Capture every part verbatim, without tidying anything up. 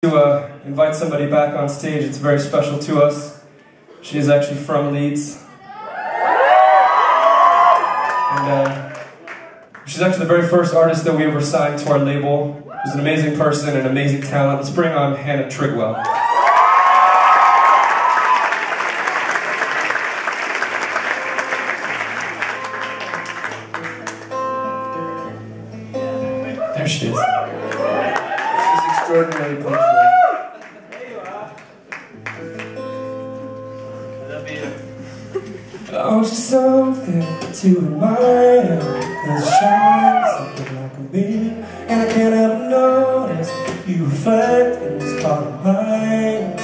To uh, invite somebody back on stage. It's very special to us. She is actually from Leeds. And uh, she's actually the very first artist that we ever signed to our label. She's an amazing person and amazing talent. Let's bring on Hannah Trigwell. There she is. She's extraordinarily punctual. Oh, she's something to admire, 'cause it shines something like a beam, and I can't help but notice you reflect in this part of mine.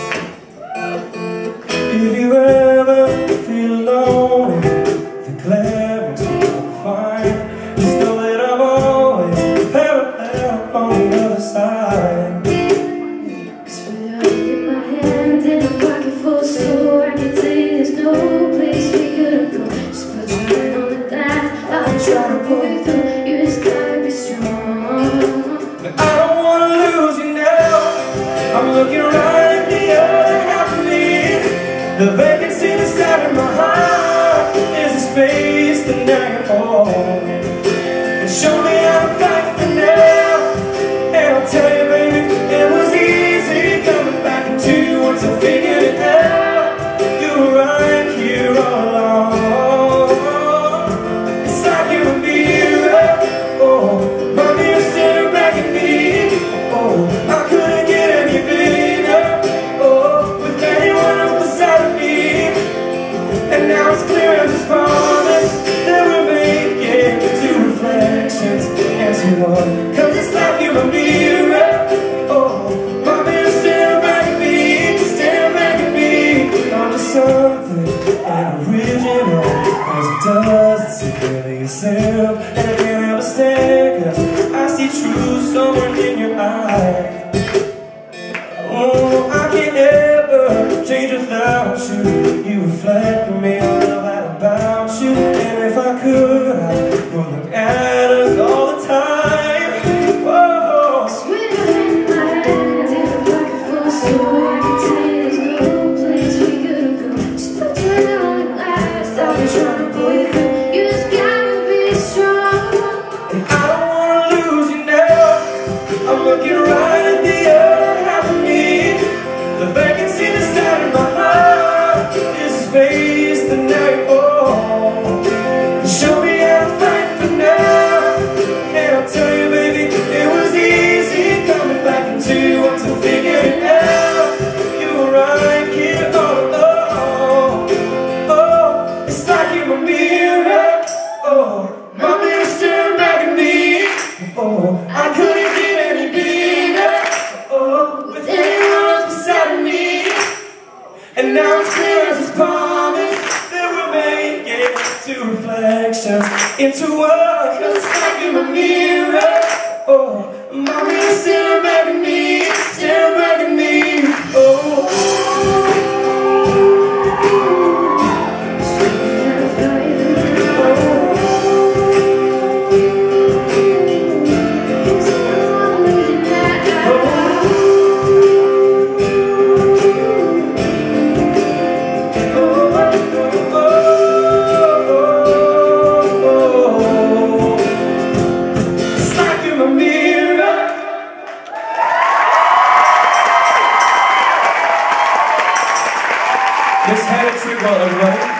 If you ever feel alone and the glare makes you look fine, just know that I'm always parallel on the other side. So I get my hand in a pocket full so I can say there's no place we could go. Just put your hand on the glass, I'll try to pull you through. You just gotta be strong. But I don't wanna lose you now. I'm looking right at the other half of me. The vacancy inside of my heart is a space that now you're home. And show me how to fight for now. And I'll tell you, baby, it was easy coming back into you once I figured it out. You were right here all along. It's like you were mirror. Oh, my mirror staring back at me. Oh, I couldn't get any bigger. Oh, with anyone else beside me. And now it's clear as this promise that we're making two reflections into one. 'Cause it's like you're a mirror. Oh, my mirror staring back at me, staring back at me. I'm just something original, 'cause it doesn't seem really yourself. And I can't help but stare, 'cause I see truth somewhere in your eye. Oh, I can't ever change without you. You reflect me, I love that about you. And if I could, I would look at us all the time. Whoa. Sweet in my hand in a pocket full so I can say there's no place we could go. Just put your hand on the glass, I'll be trying to pull you through. You just gotta be strong. And I don't wanna lose you now. I'm looking right at the other half of me. The vacancy inside of my heart is a space that now you own. Show me how to fight for now. And I'll tell you, baby, it was easy coming back into you once I figured it out. You were right here all along. Oh, it's like you're a mirror. Oh, my mirror staring back at me. Oh, I couldn't get any bigger. Oh, with anyone else beside me. And now it's clear as this promise that we're making two reflections into one. 'Cause it's like you're a mirror. Oh, my mirror staring back at me, staring back at me. Oh. Miss Hannah Trigwell, everybody.